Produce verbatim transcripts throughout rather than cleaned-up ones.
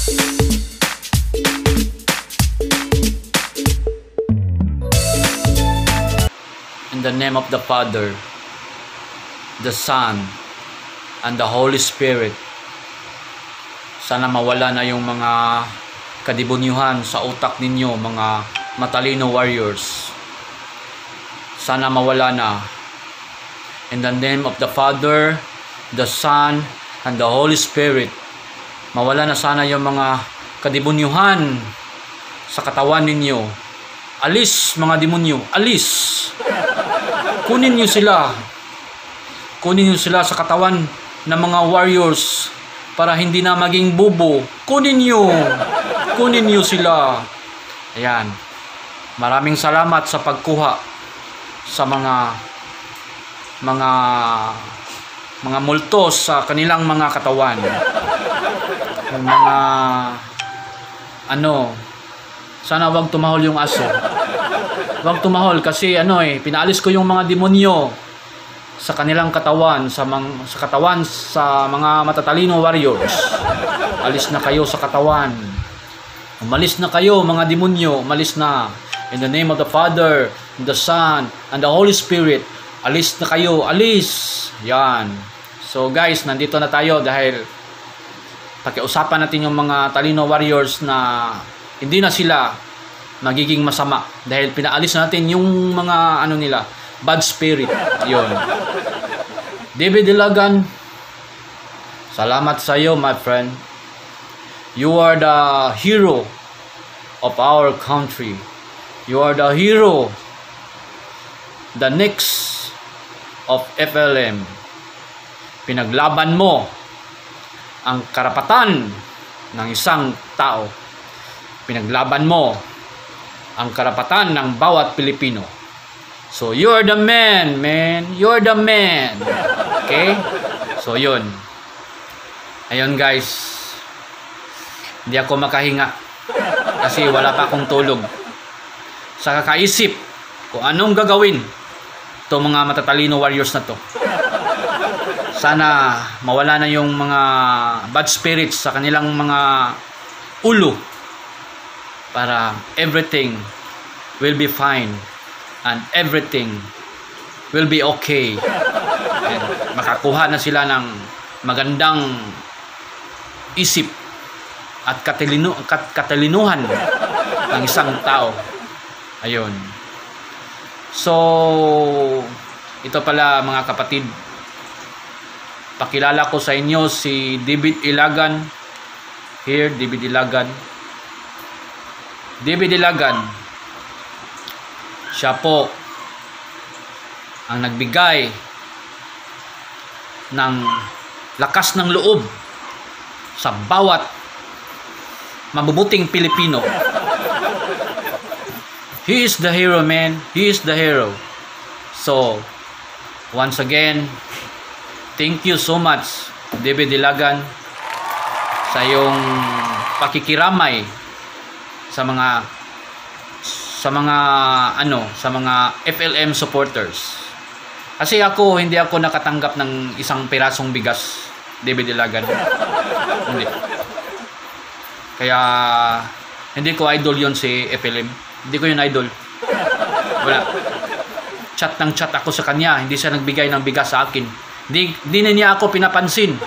In the name of the Father, the Son, and the Holy Spirit, sana mawala na yung mga kadibonyuhan sa utak ninyo, mga matalino warriors. Sana mawala na. In the name of the Father, the Son, and the Holy Spirit, mawala na sana yung mga kadibonyuhan sa katawan ninyo. Alis mga demonyo, alis. Kunin nyo sila. Kunin nyo sila sa katawan ng mga warriors para hindi na maging bubo. Kunin nyo. Kunin nyo sila. Ayan. Maraming salamat sa pagkuha sa mga mga mga multos sa kanilang mga katawan. Yung mga ano, sana wag tumahol yung aso. Wag tumahol kasi ano eh, pinaalis ko yung mga demonyo sa kanilang katawan, sa mang, sa katawan sa mga matatalino warriors. Alis na kayo sa katawan. Umalis na kayo mga demonyo, umalis na. In the name of the Father, the Son, and the Holy Spirit, alis na kayo, alis. Yan. So guys, nandito na tayo dahil pakiusapan natin yung mga talino warriors na hindi na sila magiging masama dahil pinaalis natin yung mga ano nila, bad spirit. Yon. David Ilagan, salamat sa iyo, my friend. You are the hero of our country. You are the hero, the next of F L M. Pinaglaban mo ang karapatan ng isang tao. Pinaglaban mo ang karapatan ng bawat Pilipino. So, you're the man, man. You're the man. Okay? So, yun. Ayun, guys. Hindi ako makahinga. Kasi wala pa akong tulog. Sa kakaisip kung anong gagawin itong mga matatalino warriors na to. Sana mawala na yung mga bad spirits sa kanilang mga ulo. Para everything will be fine and everything will be okay. And makakuha na sila ng magandang isip at katalino, kat, katalinuhan ng isang tao. Ayun. So, ito pala mga kapatid. Pakilala ko sa inyo si David Ilagan. Here, David Ilagan. David Ilagan, siya po ang nagbigay ng lakas ng loob sa bawat mabubuting Pilipino. He is the hero, man. He is the hero. So, once again, thank you so much, David Ilagan, sa iyong pakikiramay sa mga sa mga ano sa mga F L M supporters. Kasi ako hindi ako nakatanggap ng isang pirasong bigas, David Ilagan. Hindi. Kaya hindi ko idol yon si F L M. Hindi ko yun idol. Wala. Chat ng chat ako sa kanya, hindi siya nagbigay ng bigas sa akin. Hindi, hindi na niya ako pinapansin.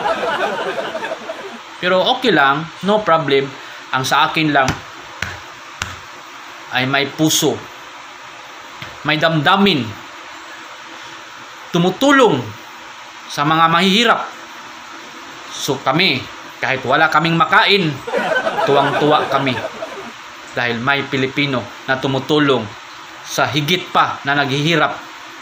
Pero okay lang, no problem. Ang sa akin lang ay may puso, may damdamin, tumutulong sa mga mahihirap. So kami, kahit wala kaming makain, tuwang-tuwa kami dahil may Pilipino na tumutulong sa higit pa na naghihirap.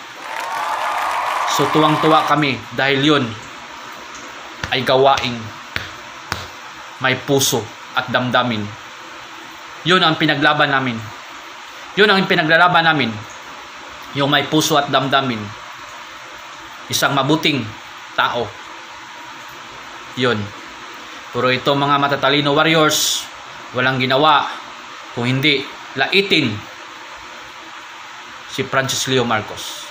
So tuwang-tuwa kami dahil yun ay gawaing may puso at damdamin. Yun ang pinaglaban namin. Yun ang pinaglalaban namin. Yung may puso at damdamin. Isang mabuting tao. Yun. Pero ito mga matatalino warriors, walang ginawa kung hindi laitin si Francis Leo Marcos.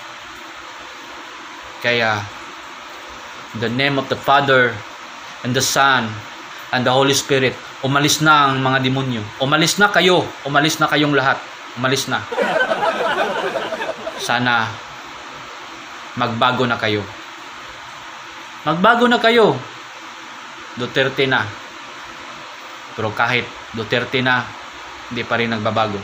Kaya, in the name of the Father, and the Son, and the Holy Spirit. Umalis na ang mga demonyo. Umalis na kayo. Umalis na kayong lahat. Umalis na. Sana magbago na kayo. Magbago na kayo. Duterte na. Pero kahit Duterte na, hindi pa rin nagbabago.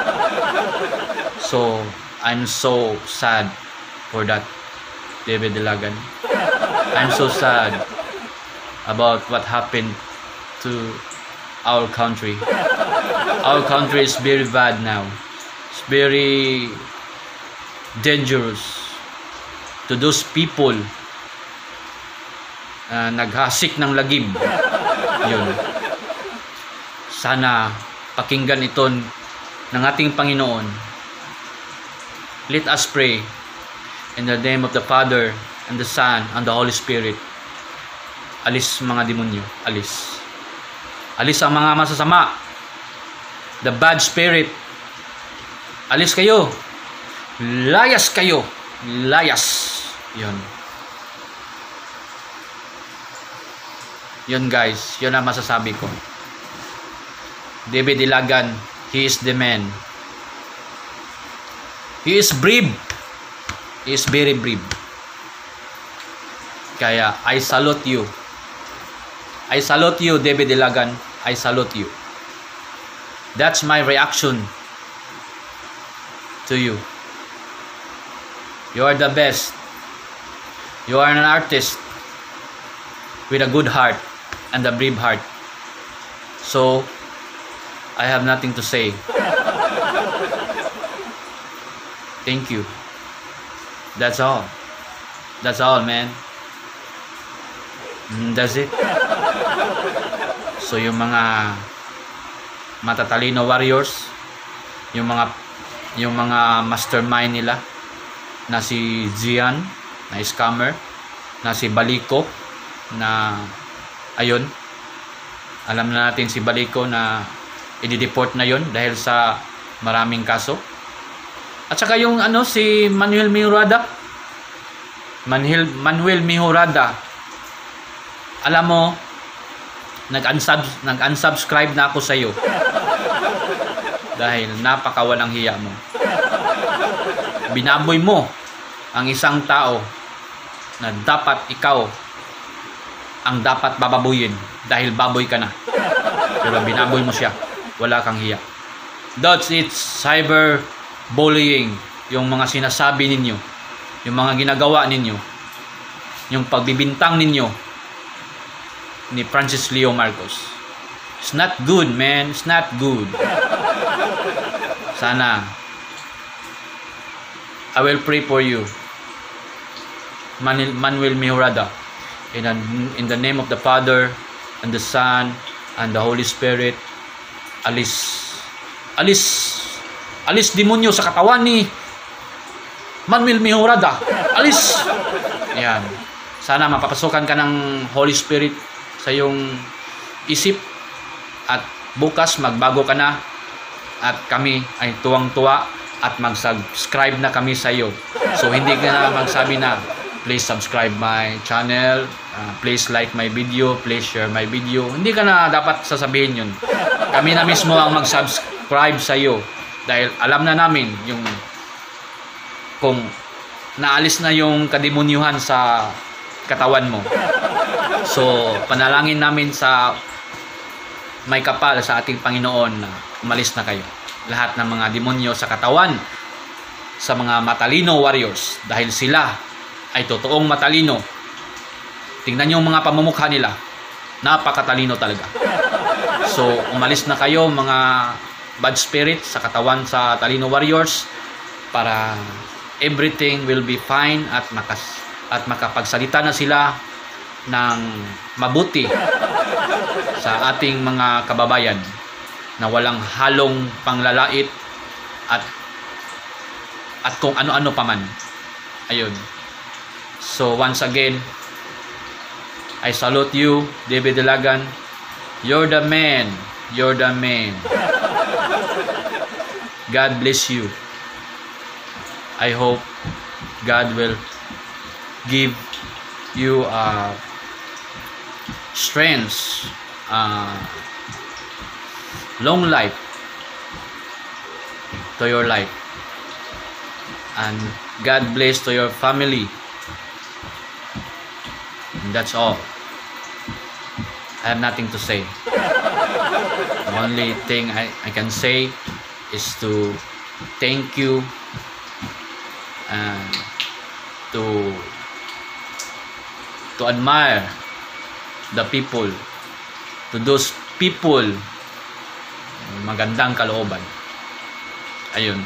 So, I'm so sad for that, David Dalagan. I'm so sad about what happened to our country. Our country is very bad now. It's very dangerous to those people uh, naghasik ng lagim. Yun. Sana pakinggan ito ng ating Panginoon. Let us pray in the name of the Father and the Son and the Holy Spirit. Alis mga demonyo, alis. Alis ang mga masasama. The bad spirit. Alis kayo. Layas kayo. Layas. Yun. Yun guys, yun ang masasabi ko. David Dalagan, he is the man. He is brave. He is very brave. Kaya, I salute you. I salute you, David Dalagan. I salute you. That's my reaction to you. You are the best. You are an artist with a good heart and a brave heart. So, I have nothing to say. Thank you. That's all. That's all, man. That's it. So, yung mga matatalino warriors, yung mga yung mga mastermind nila na si Zian, na scammer, na si Baliko, na ayun, alam na natin si Baliko na i-deport na yon dahil sa maraming kaso. At saka yung ano si Manuel Mihurada, Manuel Manuel Mihurada, alam mo, nag-unsub nag-unsubscribe na ako sa iyo dahil napakawalang hiya mo. Binaboy mo ang isang tao na dapat ikaw ang dapat bababuyin dahil baboy ka na. Pero binaboy mo siya. Wala kang hiya. That's it, cyber bullying. Yung mga sinasabi ninyo, yung mga ginagawa ninyo, yung pagbibintang ninyo ni Francis Leo Marcos. It's not good, man. It's not good. Sana I will pray for you, Manuel Mihurada, in, a, in the name of the Father and the Son and the Holy Spirit. Alis alis alis demonyo sa katawan ni Manuel Mihurada. Alis. Yan. Sana mapapasukan ka ng Holy Spirit sa iyong isip at bukas magbago ka na at kami ay tuwang-tuwa at mag-subscribe na kami sa iyo. So hindi ka na magsabi na please subscribe my channel, uh, please like my video, please share my video. Hindi ka na dapat sasabihin yun. Kami na mismo ang mag-subscribe sa iyo dahil alam na namin yung kung naalis na yung kademonyuhan sa katawan mo. So panalangin namin sa may kapal sa ating Panginoon na umalis na kayo. Lahat ng mga demonyo sa katawan sa mga matalino warriors dahil sila ay totoong matalino. Tingnan niyo yung mga pamumukha nila. Napakatalino talaga. So, umalis na kayo mga bad spirit sa katawan sa talino warriors para everything will be fine at makas at makapagsalita na sila ng mabuti sa ating mga kababayan na walang halong panglalait at at kung ano-ano pa man. Ayun. So once again, I salute you, David Dalagan. You're the man. You're the man. God bless you. I hope God will give you uh, strength uh, long life to your life, and God bless to your family. And that's all. I have nothing to say. The only thing I, I can say is to thank you and to to admire the people, to those people magandang kalooban. Ayun.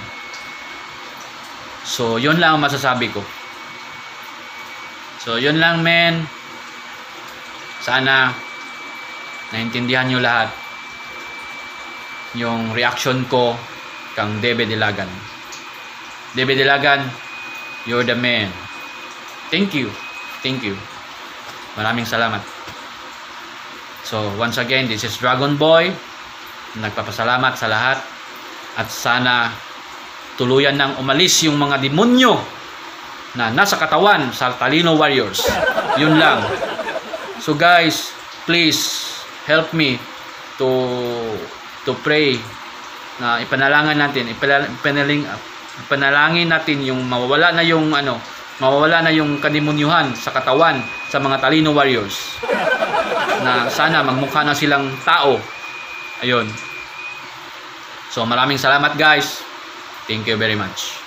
So, yun lang ang masasabi ko. So, yun lang, men. Sana naintindihan nyo lahat yung reaction ko kang Debe Dilagan. Debe Dilagan, you're the man. Thank you. Thank you. Maraming salamat. So, once again, this is Dragon Boy. Nagpapasalamat sa lahat. At sana tuluyan nang umalis yung mga demonyo na nasa katawan sa Talino Warriors. Yun lang. So guys, please help me to to pray na ipanalangan natin, ipanaling, ipanalangin natin yung mawawala na yung ano, mawawala na yung kademonyuhan sa katawan sa mga Talino Warriors. Na sana magmukha na silang tao. Ayun. So maraming salamat guys. Thank you very much.